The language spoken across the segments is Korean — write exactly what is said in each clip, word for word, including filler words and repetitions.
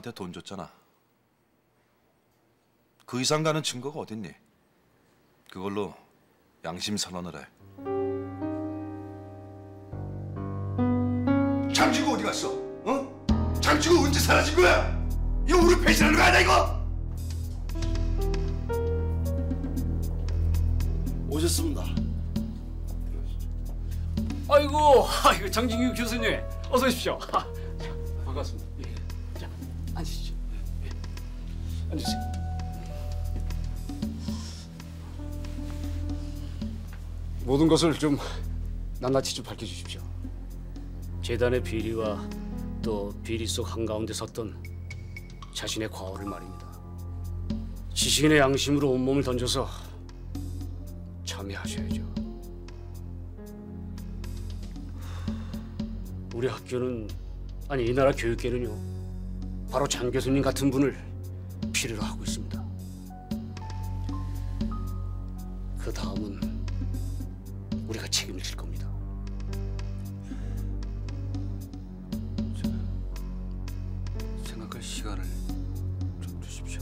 나한테 돈 줬잖아. 그 이상 가는 증거가 어딨니? 그걸로 양심 선언을 해. 장지구 어디 갔어? 어? 장지구 언제 사라진 거야? 이거 우리 배신하는 거 아니야 이거? 오셨습니다. 아이고, 아이고 장진규 교수님, 어서 오십시오. 자, 반갑습니다. 예. 자, 앉으시죠. 예. 앉으세요. 모든 것을 좀 낱낱이 좀 밝혀주십시오. 재단의 비리와 또 비리 속 한가운데 섰던 자신의 과오를 말입니다. 지식인의 양심으로 온몸을 던져서 참여하셔야죠. 우리 학교는, 아니 이 나라 교육계는요, 바로 장 교수님 같은 분을 필요로 하고 있습니다. 그 다음은 우리가 책임을 질 겁니다. 생각할 시간을 좀 주십시오.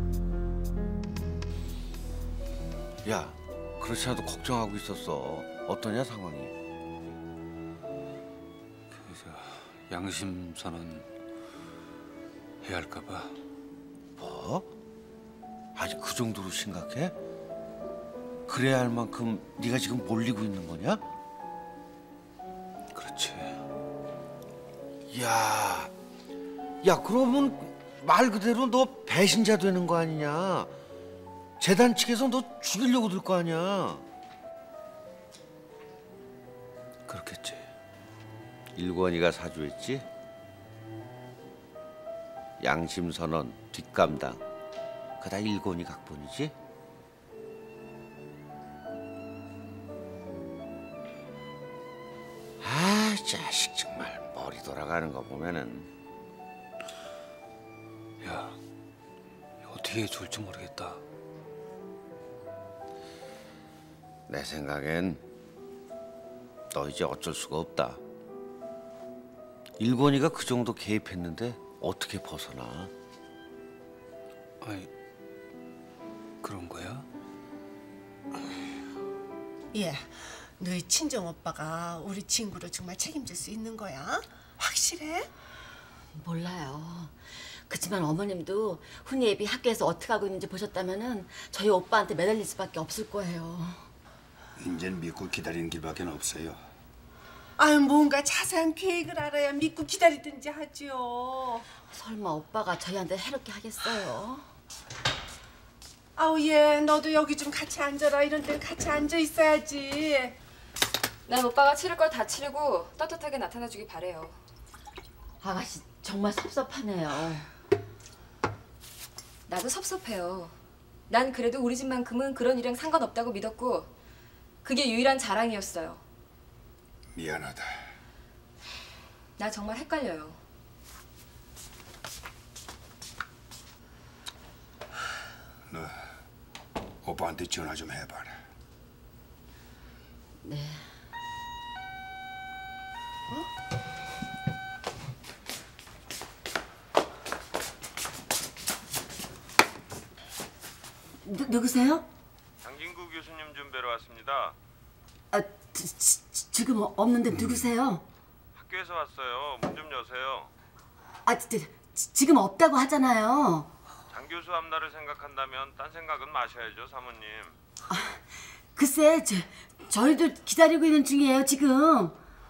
야, 그렇지 않아도 걱정하고 있었어. 어떠냐 상황이? 그래서 양심 선언 해야 할까봐. 뭐? 아직 그 정도로 심각해? 그래야 할 만큼 네가 지금 몰리고 있는 거냐? 그렇지. 야, 야 그러면 말 그대로 너 배신자 되는 거 아니냐? 재단 측에서 너 죽이려고 들 거 아니야? 그렇겠지. 일권이가 사주했지? 양심 선언, 뒷감당, 그다 일권이 각본이지? 아, 자식 정말 머리 돌아가는 거 보면은. 야, 이거 어떻게 좋을지 모르겠다. 내 생각엔 너 이제 어쩔 수가 없다. 일권이가 그 정도 개입했는데 어떻게 벗어나? 아니, 그런 거야? 예, 너희 친정 오빠가 우리 친구를 정말 책임질 수 있는 거야? 확실해? 몰라요. 그렇지만 어머님도 훈이 애비 학교에서 어떻게 하고 있는지 보셨다면은 저희 오빠한테 매달릴 수밖에 없을 거예요. 이젠 믿고 기다리는 길밖에 없어요. 아유, 뭔가 자세한 계획을 알아야 믿고 기다리든지 하지요. 설마 오빠가 저희한테 해롭게 하겠어요? 아우, 예, 너도 여기 좀 같이 앉아라. 이런 데는 같이 앉아 있어야지. 난 오빠가 치를 걸 다 치르고 떳떳하게 나타나주길 바래요. 아가씨 정말 섭섭하네요. 나도 섭섭해요. 난 그래도 우리 집만큼은 그런 일이랑 상관없다고 믿었고 그게 유일한 자랑이었어요. 미안하다. 나 정말 헷갈려요. 너 오빠한테 전화 좀 해봐라. 네. 누, 누구세요? 장진구 교수님 좀 뵈러 왔습니다. 아, 지, 지, 지금 없는데 누구세요? 학교에서 왔어요. 문 좀 여세요. 아, 지, 지금 없다고 하잖아요. 장 교수 앞날을 생각한다면 딴 생각은 마셔야죠, 사모님. 아, 글쎄, 저, 저희도 기다리고 있는 중이에요, 지금.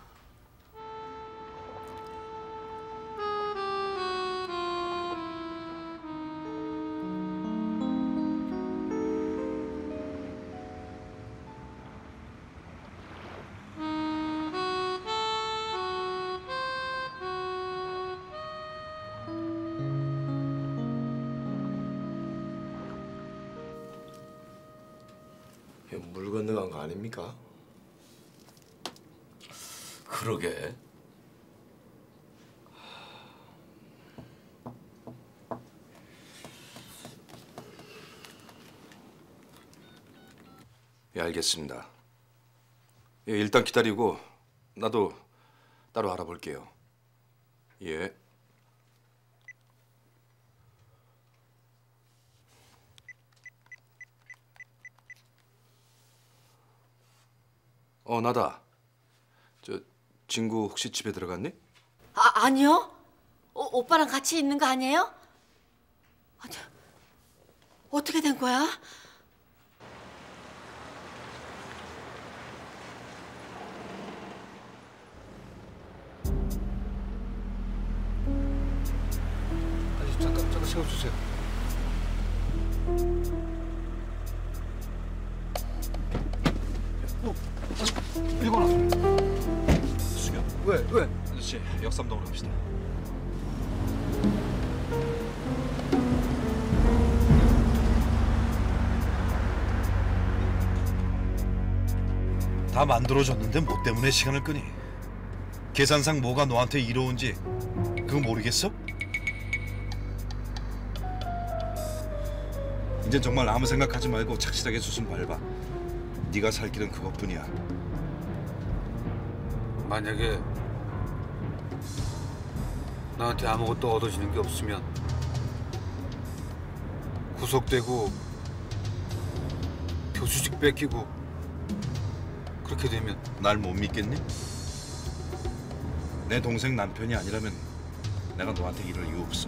물 건너간 거 아닙니까? 그러게. 예, 알겠습니다. 예, 일단 기다리고 나도 따로 알아볼게요. 예. 어, 나다. 저 친구 혹시 집에 들어갔니? 아, 아니요. 오, 오빠랑 같이 있는 거 아니에요? 아니, 어떻게 된 거야? 아니, 잠깐, 잠깐 시간 주세요. 일본아. 수경. 왜, 왜? 아저씨, 역삼동으로 갑시다. 다 만들어졌는데 뭐 때문에 시간을 끄니? 계산상 뭐가 너한테 이로운지 그거 모르겠어? 이젠 정말 아무 생각하지 말고 착실하게 수순 밟아. 네가 살 길은 그것뿐이야. 만약에 나한테 아무것도 얻어지는 게 없으면 구속되고 교수직 뺏기고 그렇게 되면 날 못 믿겠니? 내 동생 남편이 아니라면 내가 너한테 이럴 이유 없어.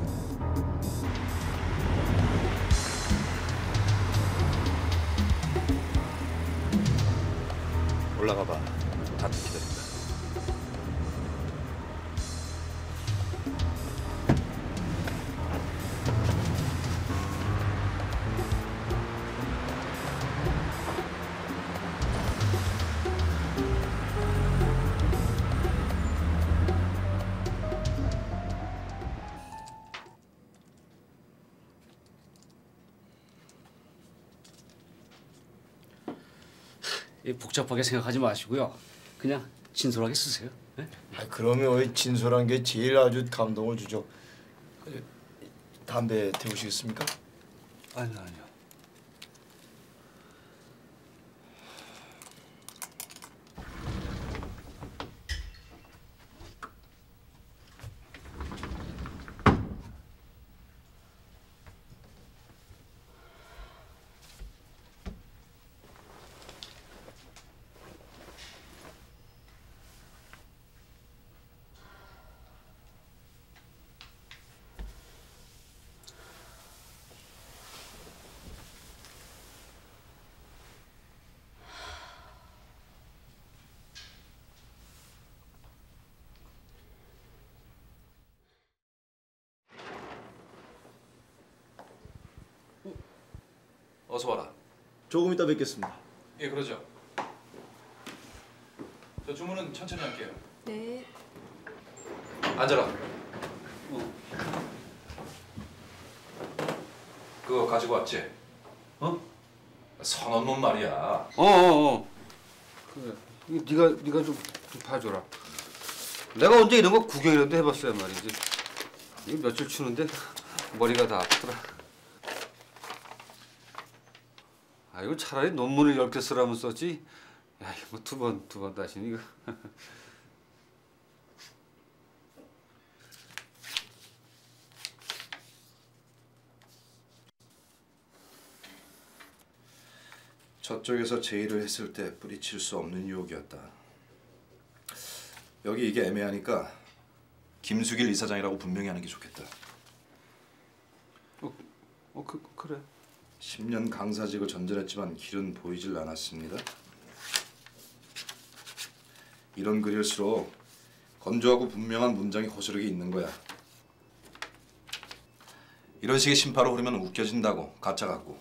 올라가 봐. 다들 기다린다. 이 복잡하게 생각하지 마시고요. 그냥 진솔하게 쓰세요. 네? 아, 그러면 왜 진솔한 게 제일 아주 감동을 주죠. 담배 태우시겠습니까? 아니요 아니요. 어서 와라. 조금 이따 뵙겠습니다. 예, 그러죠. 저 주문은 천천히 할게요. 네. 앉아라. 어. 그거 가지고 왔지? 어? 선언문 말이야. 어어어. 어. 그래. 이거 네가 네가 좀, 좀 봐줘라. 내가 언제 이런 거 구경이라도 해봤어야 말이지. 이거 며칠 추는데 머리가 다 아프더라. 아 이거 차라리 논문을 열 개 쓰라면 썼지. 야 이거 뭐 두 번 두 번 다시는 이거. 저쪽에서 제의를 했을 때 뿌리칠 수 없는 유혹이었다. 여기 이게 애매하니까 김수길 이사장이라고 분명히 하는 게 좋겠다. 어, 어 그, 그래. 십 년 강사직을 전전했지만 길은 보이질 않았습니다. 이런 글일수록 건조하고 분명한 문장이 호소력이 있는 거야. 이런 식의 심파로 흐르면 웃겨진다고, 가짜 같고.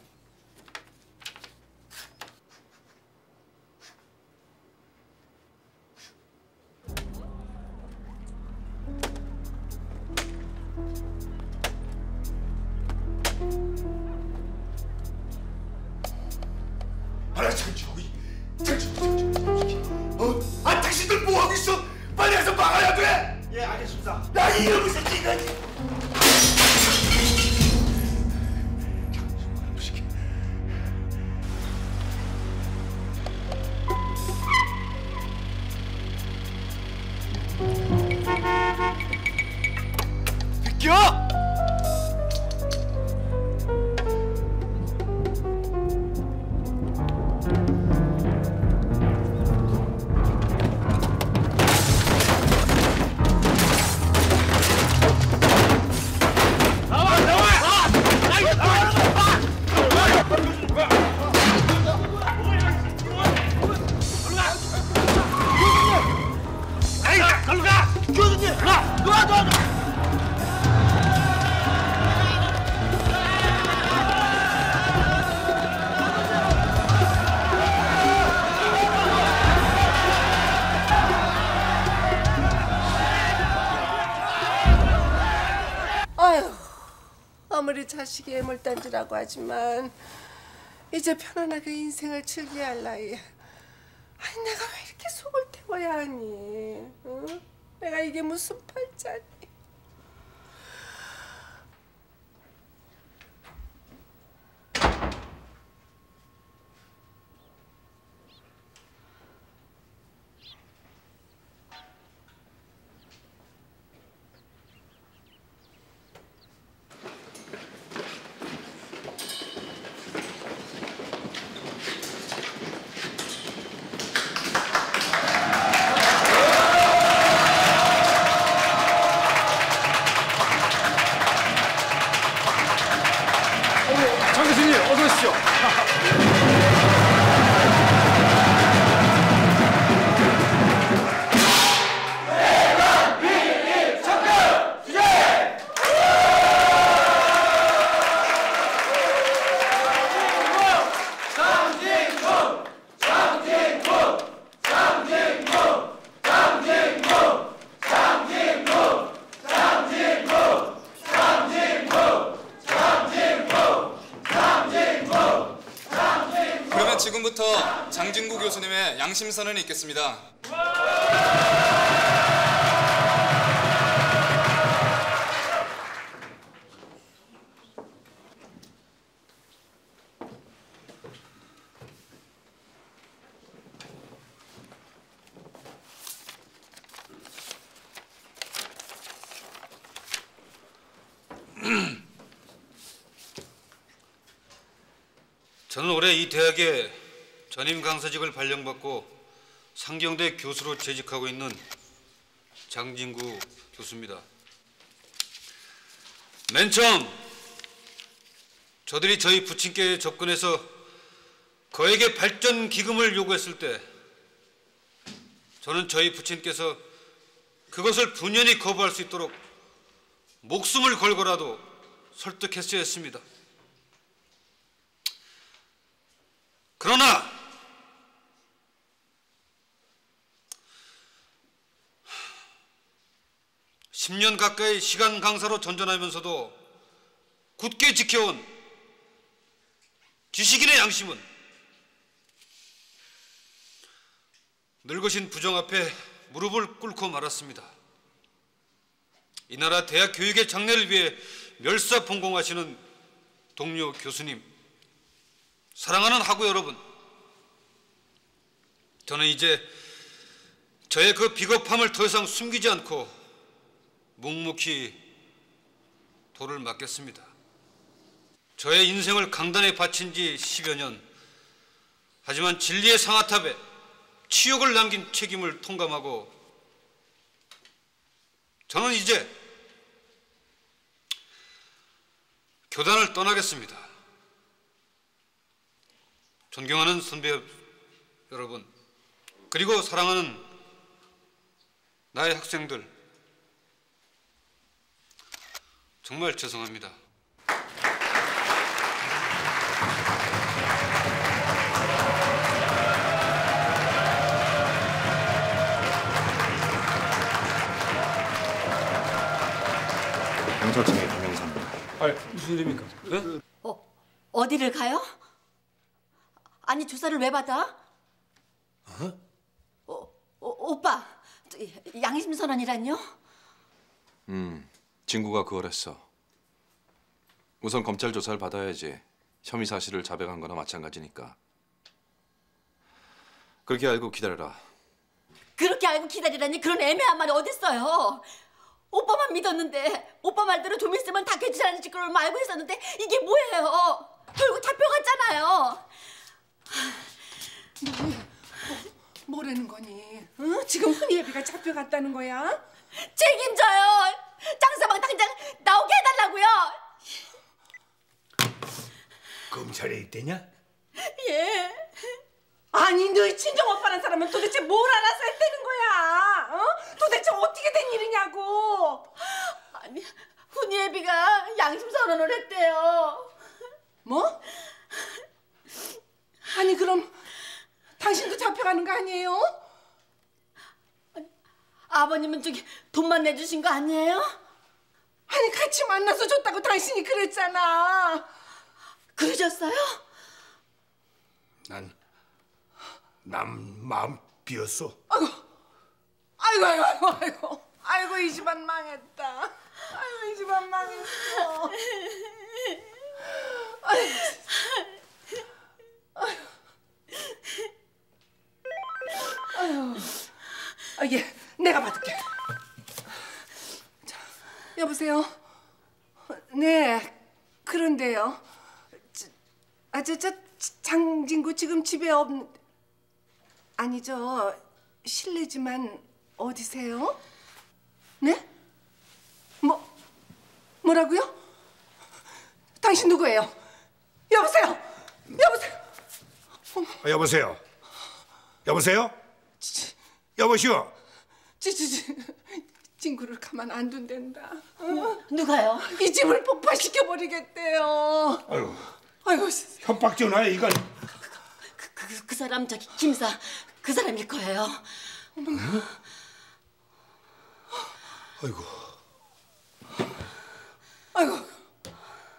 알아, 장지국이, 장지국, 장지국, 어? 아, 당신들 뭐 하고 있어? 빨리 가서 막아야 돼. 예, 알겠습니다. 나 이놈의 새끼가. 장지국, 무식해. 아무리 자식이 애물단지라고 하지만 이제 편안하게 인생을 즐겨야 할 나이야. 아니 내가 왜 이렇게 속을 태워야 하니? 응? 내가 이게 무슨 팔자니? 장 교수님 어서 오십시오. 지금부터 장진구 교수님의 양심 선언이 있겠습니다. 저는 올해 이 대학의 전임 강사직을 발령받고 상경대 교수로 재직하고 있는 장진구 교수입니다. 맨 처음 저들이 저희 부친께에 접근해서 거액의 발전 기금을 요구했을 때 저는 저희 부친께서 그것을 분연히 거부할 수 있도록 목숨을 걸고라도 설득했어야 했습니다. 그러나 십 년 가까이 시간 강사로 전전하면서도 굳게 지켜온 지식인의 양심은 늙으신 부정 앞에 무릎을 꿇고 말았습니다. 이 나라 대학 교육의 장래를 위해 멸사봉공하시는 동료 교수님, 사랑하는 학우 여러분, 저는 이제 저의 그 비겁함을 더 이상 숨기지 않고 묵묵히 도를 맡겠습니다. 저의 인생을 강단에 바친 지 십여 년, 하지만 진리의 상아탑에 치욕을 남긴 책임을 통감하고 저는 이제 교단을 떠나겠습니다. 존경하는 선배 여러분, 그리고 사랑하는 나의 학생들, 정말 죄송합니다. 경찰청의 김영사입니다. 아, 무슨 일입니까? 네? 어, 어디를 가요? 아니 조사를 왜 받아? 어? 오, 오, 오빠, 양심 선언이란요? 음, 진구가 그걸 했어. 우선 검찰 조사를 받아야지 혐의 사실을 자백한 거나 마찬가지니까. 그렇게 알고 기다려라. 그렇게 알고 기다리라니 그런 애매한 말이 어딨어요? 오빠만 믿었는데 오빠 말대로 좀 있으면 다 괜찮아질 걸 알고 있었는데 이게 뭐예요? 결국 잡혀갔잖아요. 뭐, 뭐라는 거니? 어? 지금 훈이애비가 잡혀갔다는 거야? 책임져요. 장서방 당장 나오게 해달라고요. 검찰에 있대냐? 예. 아니 너희 친정오빠란 사람은 도대체 뭘 알아서 했다는 거야? 어? 도대체 어떻게 된 일이냐고? 아니 훈이애비가 양심 선언을 했대요. 뭐? 아니 그럼 당신도 잡혀가는 거 아니에요? 아니, 아버님은 저기 돈만 내주신 거 아니에요? 아니 같이 만나서 줬다고 당신이 그랬잖아. 그러셨어요? 난, 남 마음 비었어. 아이고, 아이고, 아이고, 아이고, 아이고, 아이고 이 집안 망했다. 아이고 이 집안 망했어. 아이고, 아이고, 아이고, 아, 예, 내가 받을게. 자, 여보세요. 네, 그런데요. 아, 저, 저 장진구 지금 집에 없. 아니죠. 실례지만 어디세요? 네? 뭐 뭐라고요? 당신 누구예요? 여보세요. 여보세요. 아, 여보세요. 여보세요. 여보시오. 찌찌찌 진구를 가만 안 둔댄다. 어? 누가요? 이 집을 폭파시켜 버리겠대요. 아유. 아이고. 협박 전화에 이건. 그, 그, 그 사람 저기 김사 그 사람일 거예요. 응? 아이고. 아이고.